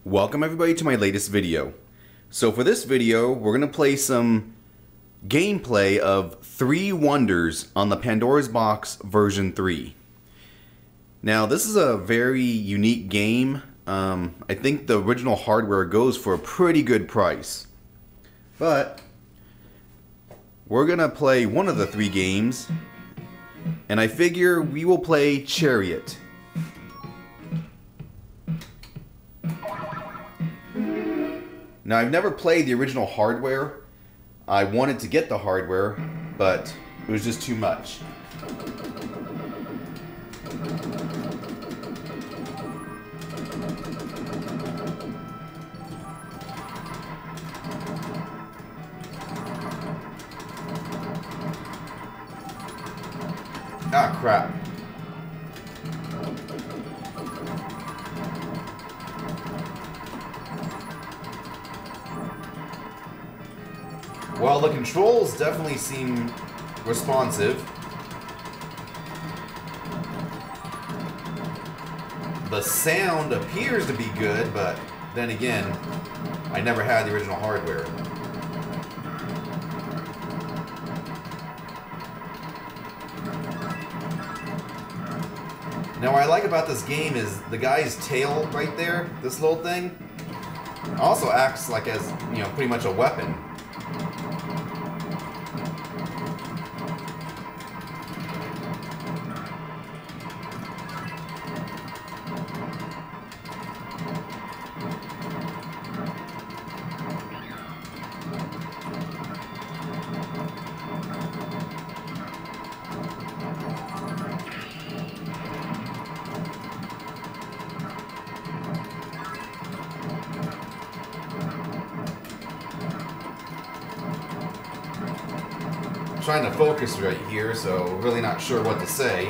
Welcome everybody to my latest video. So for this video, we're going to play some gameplay of 3 Wonders on the Pandora's Box version 3. Now this is a very unique game. I think the original hardware goes for a pretty good price. But we're going to play one of the 3 games, and I figure we will play Chariot. Now, I've never played the original hardware. I wanted to get the hardware, but it was just too much. Ah, crap. Well, the controls definitely seem responsive. The sound appears to be good, but then again, I never had the original hardware. Now, what I like about this game is the guy's tail right there, this little thing, also acts like as, pretty much a weapon. Trying to focus right here, so really not sure what to say.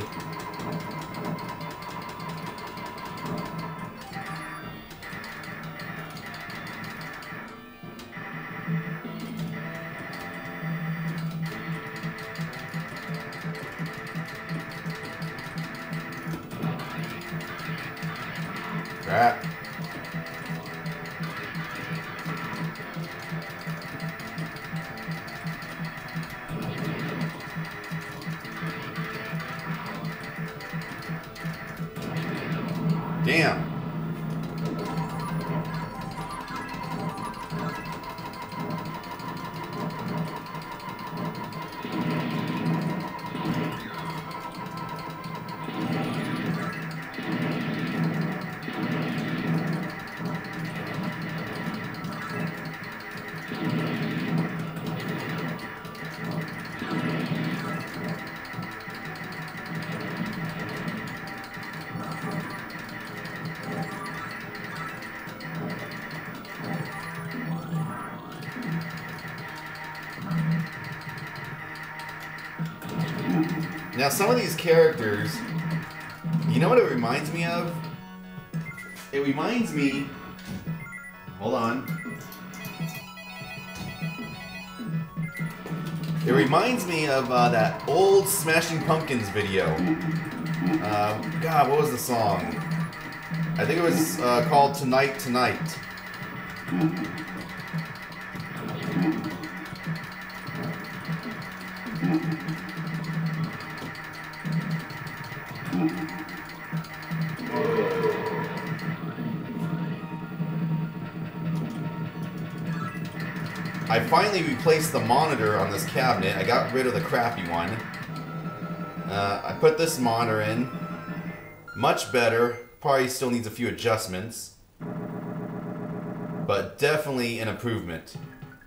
Crap. Damn. Now, some of these characters, you know what it reminds me of? It reminds me... Hold on. It reminds me of that old Smashing Pumpkins video. God, what was the song? I think it was called Tonight Tonight. I finally replaced the monitor on this cabinet. I got rid of the crappy one. I put this monitor in. Much better. Probably still needs a few adjustments, but definitely an improvement.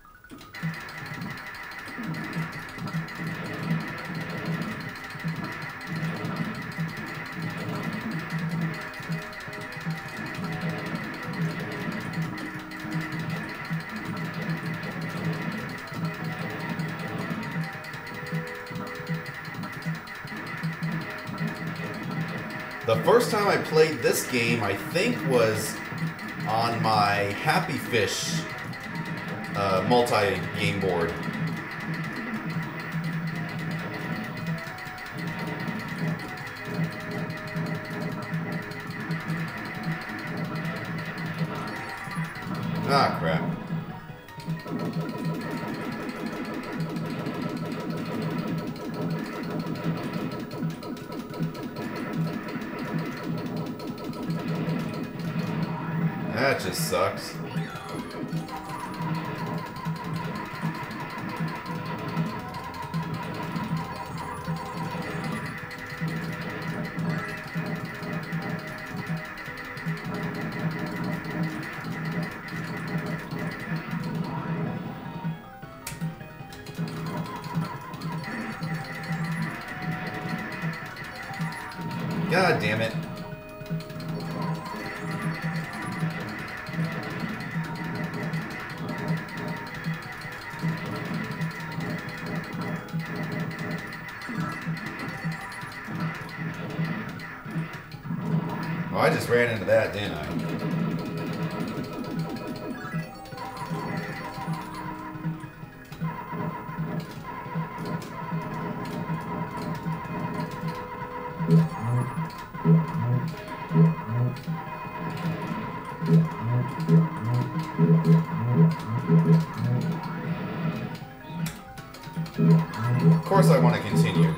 The first time I played this game, I think, was on my Happy Fish multi-game board. Ah, crap. That just sucks. God damn it. Oh, I just ran into that, didn't I? Of course I want to continue.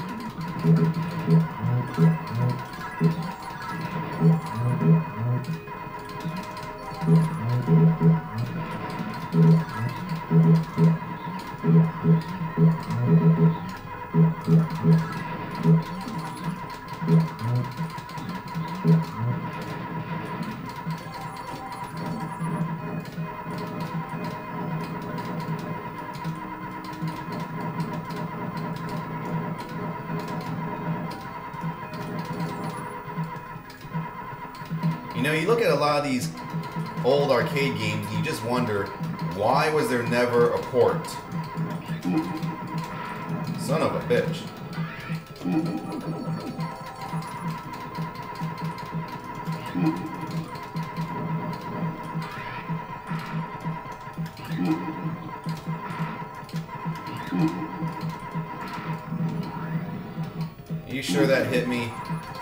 You know, you look at a lot of these old arcade games and you just wonder, why was there never a port? Son of a bitch. Are you sure that hit me?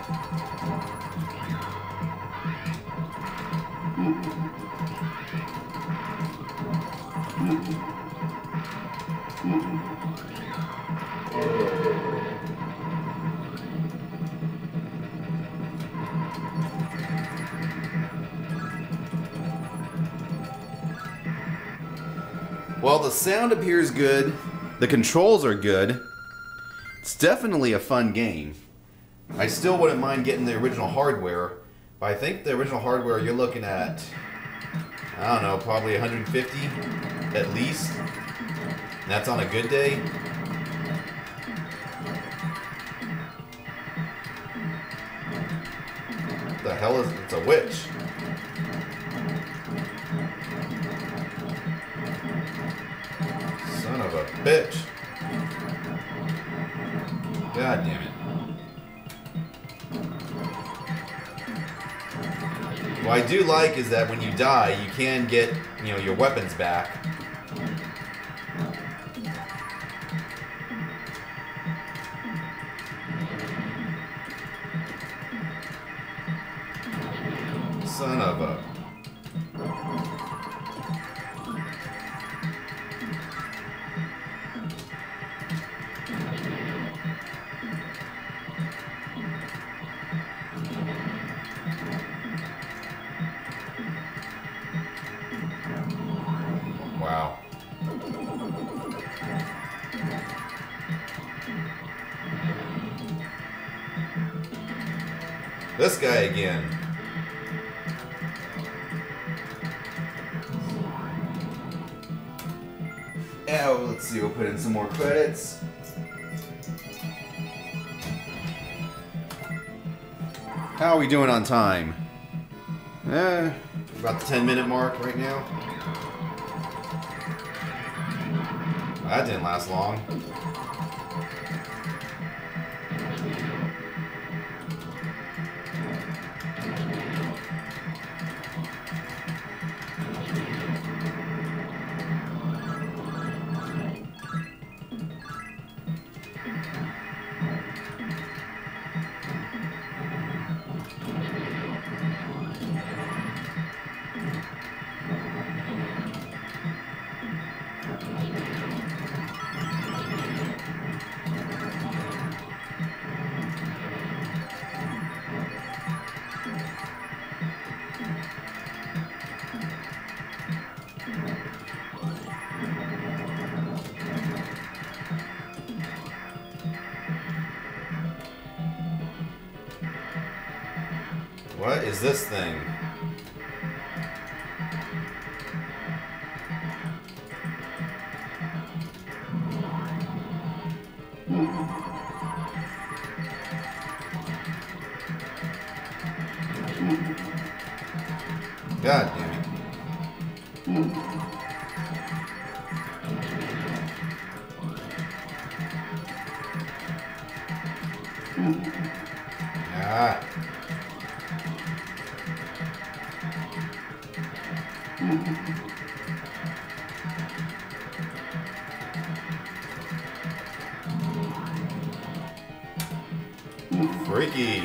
Well, the sound appears good. The controls are good. It's definitely a fun game. I still wouldn't mind getting the original hardware, but I think the original hardware you're looking at, I don't know, probably 150 at least. And that's on a good day. What the hell is it? It's a witch. Son of a bitch. God damn it. What I do like is that when you die, you can get, you know, your weapons back. Son of a... Wow. This guy again. Oh, let's see, we'll put in some more credits. How are we doing on time? About the 10-minute mark right now. That didn't last long. What is this thing? God damn it. Ah. Freaky.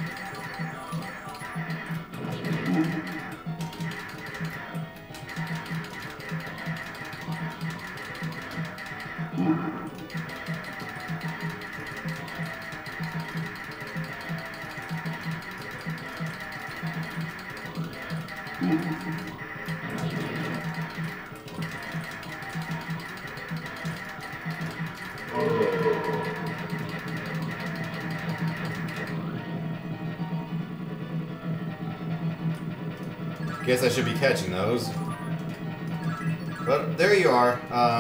Guess I should be catching those. But there you are.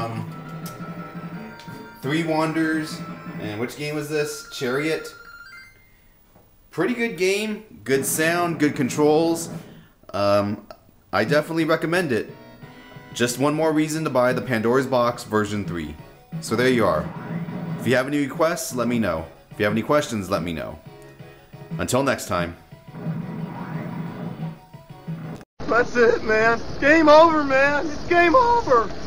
3 Wonders. And which game was this? Chariot. Pretty good game. Good sound, good controls. I definitely recommend it. Just one more reason to buy the Pandora's Box version 3. So there you are. If you have any requests, let me know. If you have any questions, let me know. Until next time. That's it, man. It's game over, man. It's game over.